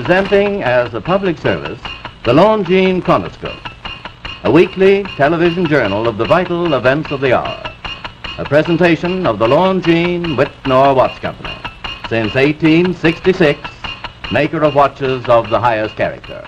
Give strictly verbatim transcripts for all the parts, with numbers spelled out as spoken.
presenting as a public service the Longines Chronoscope, a weekly television journal of the vital events of the hour, a presentation of the Longines Whitnor Watch Company, since eighteen sixty-six, maker of watches of the highest character.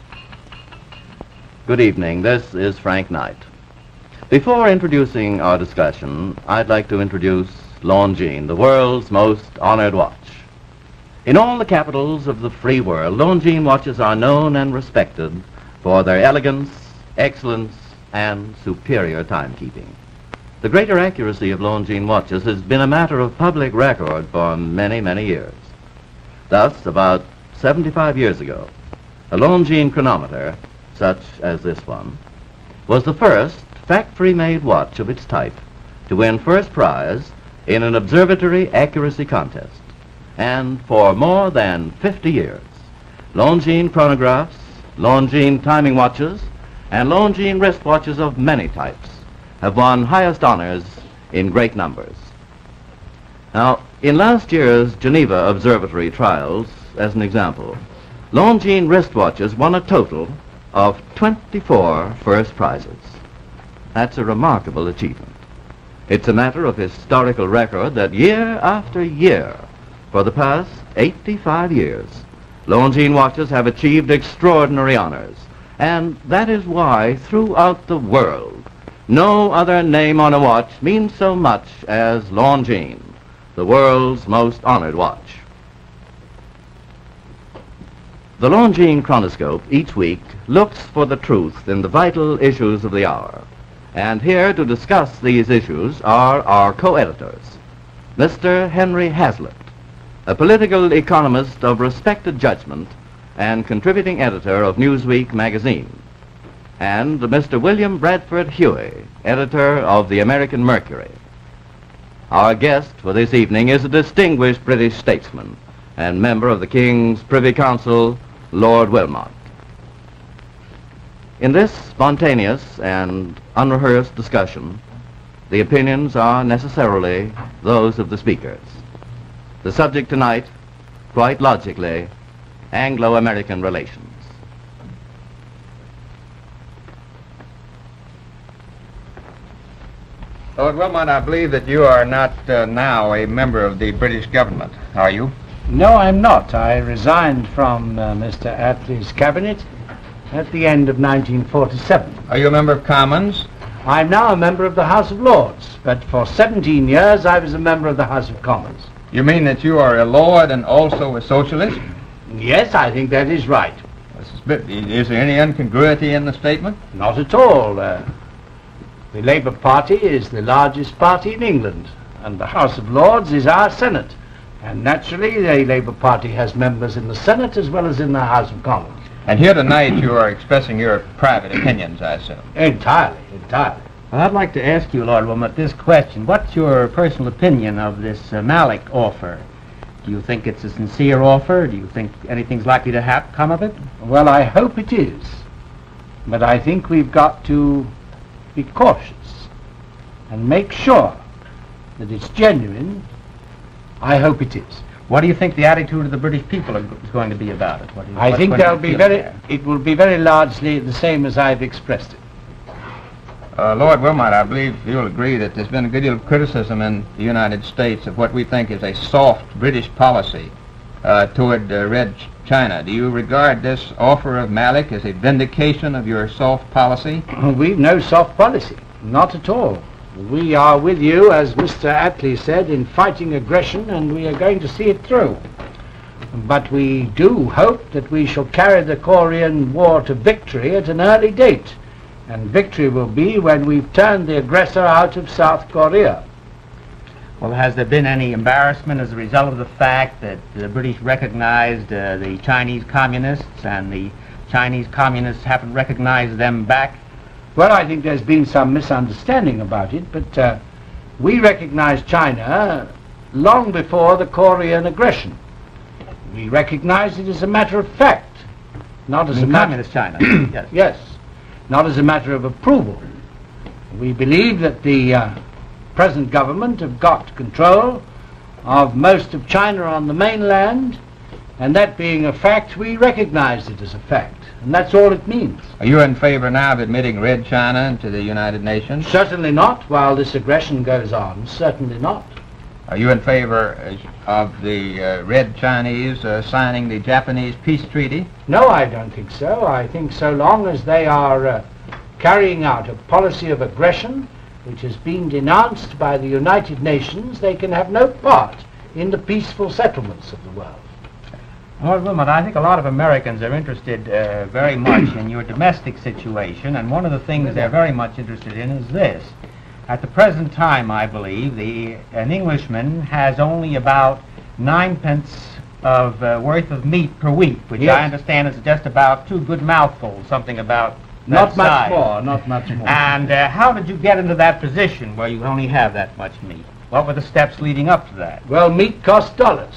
Good evening, this is Frank Knight. Before introducing our discussion, I'd like to introduce Longines, the world's most honored watch. In all the capitals of the free world, Longines watches are known and respected for their elegance, excellence, and superior timekeeping. The greater accuracy of Longines watches has been a matter of public record for many, many years. Thus, about seventy-five years ago, a Longines chronometer, such as this one, was the first factory-made watch of its type to win first prize in an observatory accuracy contest. And for more than fifty years, Longines chronographs, Longines timing watches, and Longines wristwatches of many types have won highest honors in great numbers. Now, in last year's Geneva Observatory trials, as an example, Longines wristwatches won a total of twenty-four first prizes. That's a remarkable achievement. It's a matter of historical record that year after year, for the past eighty-five years, Longines watches have achieved extraordinary honors, and that is why throughout the world, no other name on a watch means so much as Longines, the world's most honored watch. The Longines Chronoscope each week looks for the truth in the vital issues of the hour, and here to discuss these issues are our co-editors, Mister Henry Hazlitt, a political economist of respected judgment and contributing editor of Newsweek magazine, and Mister William Bradford Huie, editor of the American Mercury. Our guest for this evening is a distinguished British statesman and member of the King's Privy Council, Lord Wilmot. In this spontaneous and unrehearsed discussion, the opinions are necessarily those of the speakers. The subject tonight, quite logically, Anglo-American relations. Lord Wilmot, I believe that you are not uh, now a member of the British government, are you? No, I'm not. I resigned from uh, Mister Attlee's cabinet at the end of nineteen forty-seven. Are you a member of Commons? I'm now a member of the House of Lords, but for seventeen years I was a member of the House of Commons. You mean that you are a Lord and also a Socialist? Yes, I think that is right. Is there any incongruity in the statement? Not at all. Uh, the Labour Party is the largest party in England, and the House of Lords is our Senate. And naturally, the Labour Party has members in the Senate as well as in the House of Commons. And here tonight you are expressing your private opinions, I assume. Entirely, entirely. Well, I'd like to ask you, Lord Wilmot, this question. What's your personal opinion of this uh, Malik offer? Do you think it's a sincere offer? Do you think anything's likely to hap come of it? Well, I hope it is. But I think we've got to be cautious and make sure that it's genuine. I hope it is. What do you think the attitude of the British people are, is going to be about it? What do you, I what, think what they'll be very, there? it will be very largely the same as I've expressed it. Uh, Lord Wilmot, I believe you'll agree that there's been a good deal of criticism in the United States of what we think is a soft British policy uh, toward uh, Red China. Do you regard this offer of Malik as a vindication of your soft policy? We've no soft policy, not at all. We are with you, as Mister Attlee said, in fighting aggression, and we are going to see it through. But we do hope that we shall carry the Korean War to victory at an early date. And victory will be when we've turned the aggressor out of South Korea. Well, has there been any embarrassment as a result of the fact that the British recognized uh, the Chinese communists and the Chinese communists haven't recognized them back? Well, I think there's been some misunderstanding about it, but uh, we recognized China long before the Korean aggression. We recognized it as a matter of fact, not as a matter... Communist China, yes. Yes. Not as a matter of approval. We believe that the uh, present government have got control of most of China on the mainland, And that being a fact, we recognize it as a fact. And that's all it means. Are you in favor now of admitting Red China into the United Nations? Certainly not, while this aggression goes on. Certainly not. Are you in favor uh, of the uh, Red Chinese uh, signing the Japanese peace treaty? No, I don't think so. I think so long as they are uh, carrying out a policy of aggression which has been denounced by the United Nations, they can have no part in the peaceful settlements of the world. Lord Wilmot, I think a lot of Americans are interested uh, very much in your domestic situation, and one of the things they're very much interested in is this. At the present time, I believe, the, an Englishman has only about ninepence of uh, worth of meat per week, which Yes. I understand is just about two good mouthfuls, something about that Not much size. more, not much more. And uh, how did you get into that position where you only have that much meat? What were the steps leading up to that? Well, meat costs dollars,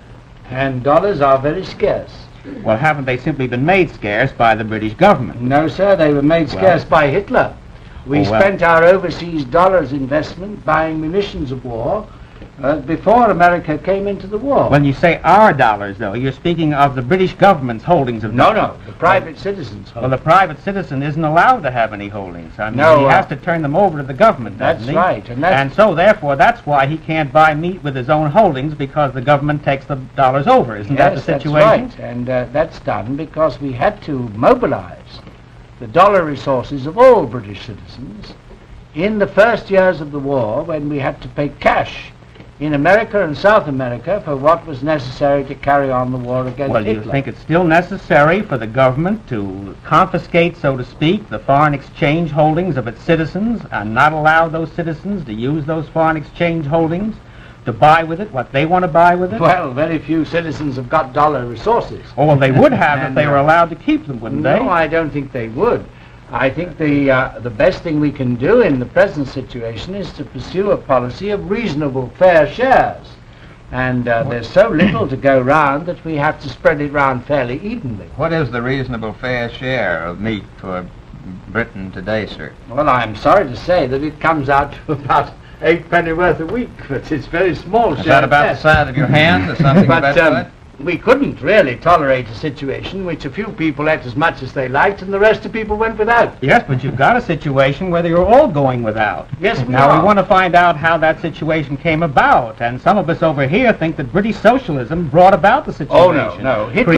and dollars are very scarce. Well, haven't they simply been made scarce by the British government? No, sir, they were made Well- scarce by Hitler. We Oh, well. spent our overseas dollars investment buying munitions of war uh, before America came into the war. When you say our dollars, though, you're speaking of the British government's holdings of no, dollars. no, the private citizens. Well, the private citizen isn't allowed to have any holdings. I mean, No, he uh, has to turn them over to the government, doesn't That's he? right, and that's And so, therefore, that's why he can't buy meat with his own holdings, because the government takes the dollars over. Isn't that the yes, that's situation? right, and uh, that's done because we had to mobilize the dollar resources of all British citizens in the first years of the war, when we had to pay cash in America and South America for what was necessary to carry on the war against Well, Hitler. you think it's still necessary for the government to confiscate, so to speak, the foreign exchange holdings of its citizens and not allow those citizens to use those foreign exchange holdings to buy with it what they want to buy with it? Well, very few citizens have got dollar resources. Oh, well, they would have if And, they were uh, allowed to keep them, wouldn't they? No, I don't think they would. I think the uh, the best thing we can do in the present situation is to pursue a policy of reasonable, fair shares. And uh, there's so little to go round that we have to spread it round fairly evenly. What is the reasonable fair share of meat for Britain today, sir? Well, I'm sorry to say that it comes out to about eight penny worth a week, but it's very small Is share. that at about the best. size of your hand or something But about um, that? we couldn't really tolerate a situation in which a few people ate as much as they liked and the rest of people went without. Yes, but you've got a situation where you're all going without. Yes, we Now, are. we want to find out how that situation came about, and some of us over here think that British socialism brought about the situation. Oh, no, no. Hitler